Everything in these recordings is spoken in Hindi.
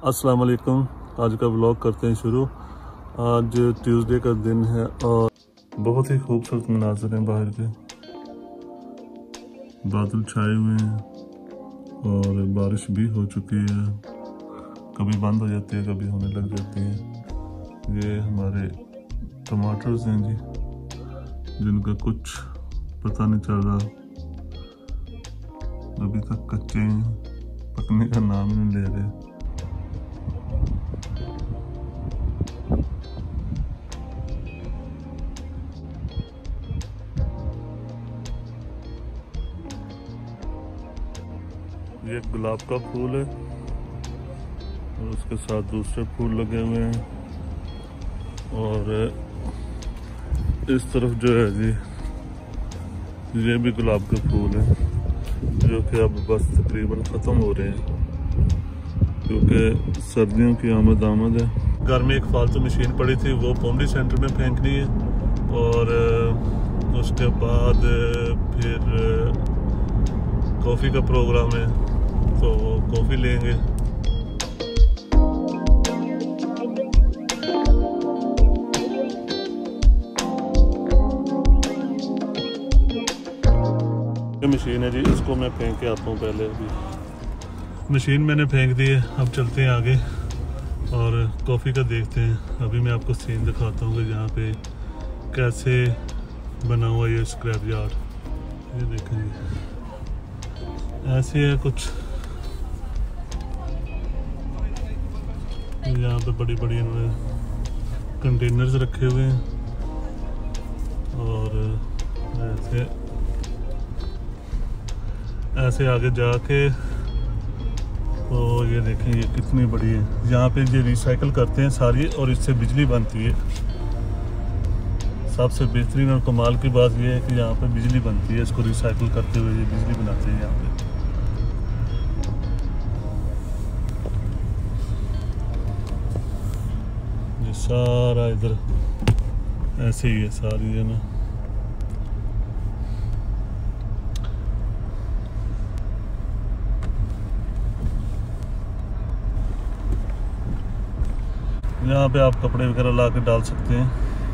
अस्सलाम वालेकुम। आज का व्लॉग करते हैं शुरू। आज ट्यूसडे का दिन है और बहुत ही खूबसूरत मनाज़र हैं। बाहर के बादल छाए हुए हैं और बारिश भी हो चुकी है, कभी बंद हो जाती है कभी होने लग जाती है। ये हमारे टमाटर्स हैं जी, जिनका कुछ पता नहीं चल रहा, अभी तक कच्चे हैं, पकने का नाम ही नहीं ले रहे। ये गुलाब का फूल है और उसके साथ दूसरे फूल लगे हुए हैं और इस तरफ जो है जी ये भी गुलाब के फूल है, जो कि अब बस तकरीबन ख़त्म हो रहे हैं क्योंकि सर्दियों की आमद है। घर में एक फालतू मशीन पड़ी थी, वो पोंडी सेंटर में फेंकनी है और उसके बाद फिर कॉफ़ी का प्रोग्राम है तो वो कॉफ़ी लेंगे। ये मशीन है जी, इसको मैं फेंक के आता हूँ। पहले अभी मशीन मैंने फेंक दी है, अब चलते हैं आगे और कॉफ़ी का देखते हैं। अभी मैं आपको सीन दिखाता हूँ कि यहाँ पे कैसे बना हुआ ये स्क्रैप यार्ड। ये देखें जी, ऐसे है कुछ। यहाँ पे बड़ी बड़ी इन्होंने कंटेनर्स रखे हुए हैं और ऐसे आगे जाके तो ये देखें ये कितनी बड़ी है। यहाँ पे ये रिसाइकल करते हैं सारी और इससे बिजली बनती है। सबसे बेहतरीन और कमाल की बात ये है कि यहाँ पे बिजली बनती है, इसको रिसाइकल करते हुए ये बिजली बनाते हैं यहाँ पे। सारा इधर ऐसे ही है सारी है ना। यहाँ पे आप कपड़े वगैरह ला के डाल सकते हैं।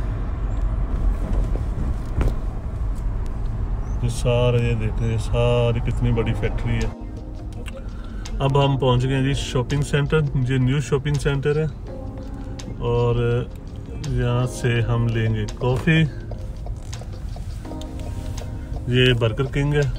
ये सारे ये देखें, ये सारी कितनी बड़ी फैक्ट्री है। अब हम पहुँच गए जी शॉपिंग सेंटर। ये न्यू शॉपिंग सेंटर है और यहाँ से हम लेंगे कॉफ़ी। ये बर्गर किंग है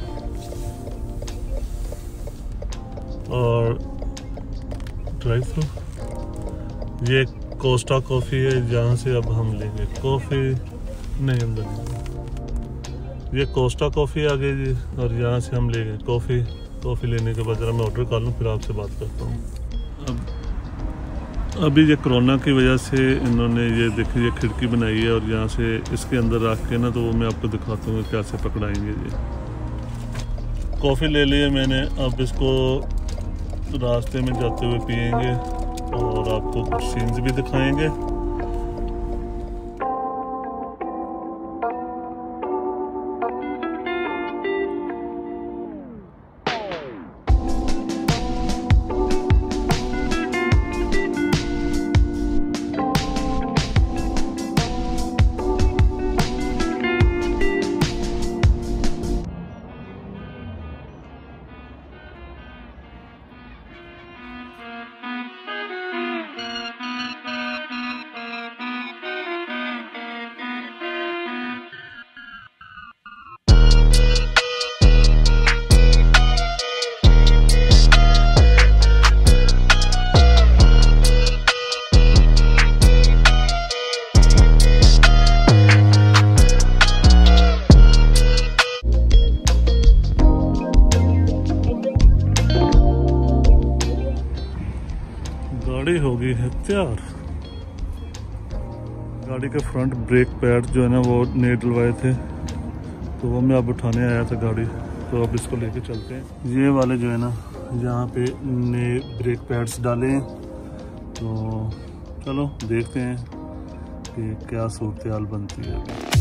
और ड्राई फ्रूट। ये कोस्टा कॉफ़ी है, जहाँ से अब हम लेंगे कॉफ़ी। नहीं अंदर ये कोस्टा कॉफ़ी आ गई जी और यहाँ से हम लेंगे कॉफ़ी। कॉफ़ी लेने के बाद ज़रा मैं ऑर्डर कर लूँ, फिर आपसे बात करता हूँ। अभी ये कोरोना की वजह से इन्होंने ये देखिए ये खिड़की बनाई है और यहाँ से इसके अंदर रख के ना तो वो मैं आपको दिखाता हूँ कैसे पकड़ाएंगे। ये कॉफ़ी ले ली है मैंने, अब इसको रास्ते में जाते हुए पियेंगे और आपको कुछ सीन्स भी दिखाएंगे। गाड़ी हो गई है तैयार। गाड़ी के फ्रंट ब्रेक पैड जो है ना वो नए डलवाए थे तो वो मैं अब उठाने आया था गाड़ी, तो अब इसको लेके चलते हैं। ये वाले जो है ना यहाँ पे नए ब्रेक पैड्स डाले हैं, तो चलो देखते हैं कि क्या सूरत हाल बनती है।